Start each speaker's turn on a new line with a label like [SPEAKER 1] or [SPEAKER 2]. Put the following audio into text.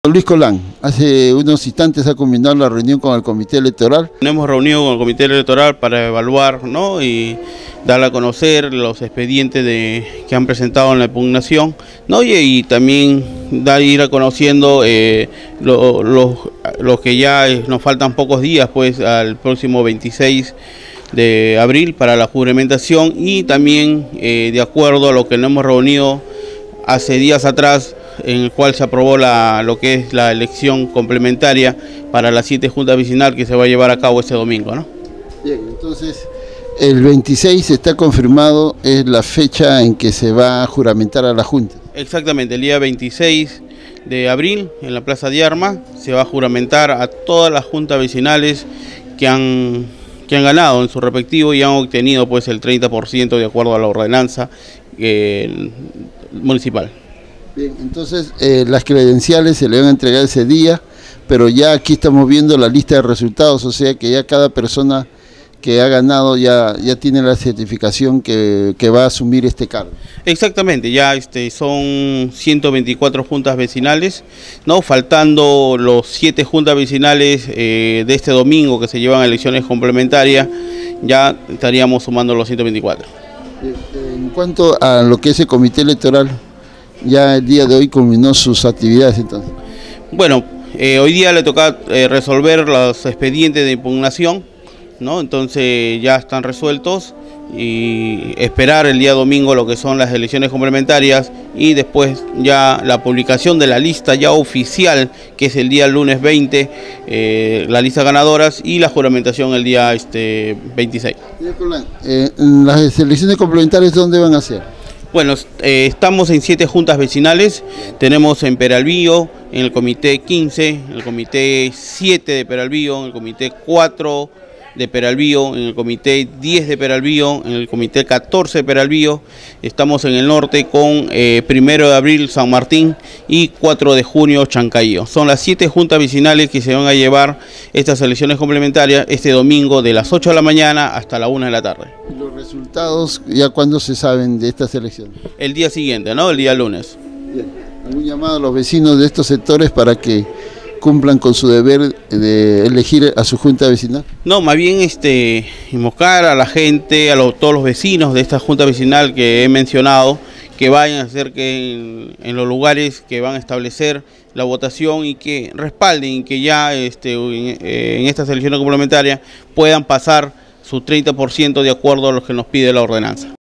[SPEAKER 1] Luis Colán, hace unos instantes ha culminado la reunión con el Comité Electoral.
[SPEAKER 2] Nos hemos reunido con el Comité Electoral para evaluar, ¿no?, y dar a conocer los expedientes que han presentado en la impugnación, ¿no?, y también ir a conociendo los que ya nos faltan pocos días, pues, al próximo 26 de abril para la juramentación, y también de acuerdo a lo que nos hemos reunido hace días atrás, en el cual se aprobó lo que es la elección complementaria para las 7 juntas vecinales que se va a llevar a cabo este domingo, ¿no?
[SPEAKER 1] Bien, entonces el 26 está confirmado, es la fecha en que se va a juramentar a la Junta.
[SPEAKER 2] Exactamente, el día 26 de abril en la Plaza de Armas se va a juramentar a todas las juntas vecinales que han ganado en su respectivo y han obtenido, pues, el 30% de acuerdo a la ordenanza municipal.
[SPEAKER 1] Bien, entonces las credenciales se le van a entregar ese día, pero ya aquí estamos viendo la lista de resultados, o sea que ya cada persona que ha ganado ya tiene la certificación que va a asumir este cargo.
[SPEAKER 2] Exactamente, ya son 124 juntas vecinales, ¿no?, faltando los 7 juntas vecinales de este domingo que se llevan a elecciones complementarias, ya estaríamos sumando los 124.
[SPEAKER 1] En cuanto a lo que es el Comité Electoral, ya el día de hoy culminó sus actividades entonces.
[SPEAKER 2] Bueno, hoy día le toca resolver los expedientes de impugnación, ¿no? Entonces ya están resueltos, y esperar el día domingo lo que son las elecciones complementarias y después ya la publicación de la lista ya oficial, que es el día lunes 20, la lista ganadoras, y la juramentación el día 26.
[SPEAKER 1] ¿Las elecciones complementarias dónde van a ser?
[SPEAKER 2] Bueno, estamos en 7 juntas vecinales, tenemos en Peralvillo, en el comité 15, en el comité 7 de Peralvillo, en el comité 4 de Peralvillo, en el comité 10 de Peralvillo, en el comité 14 de Peralvillo. Estamos en el norte con 1 de abril San Martín y 4 de junio Chancayo. Son las 7 juntas vecinales que se van a llevar estas elecciones complementarias este domingo de las 8 de la mañana hasta la 1 de la tarde.
[SPEAKER 1] ¿Los resultados ya cuándo se saben de estas elecciones?
[SPEAKER 2] El día siguiente, ¿no?, el día lunes.
[SPEAKER 1] Bien. ¿Algún llamado a los vecinos de estos sectores para que cumplan con su deber de elegir a su junta vecinal?
[SPEAKER 2] No, más bien invocar a la gente, todos los vecinos de esta junta vecinal que he mencionado, que vayan a hacer que en los lugares que van a establecer la votación, y que respalden, que ya en estas elecciones complementarias puedan pasar su 30% de acuerdo a lo que nos pide la ordenanza.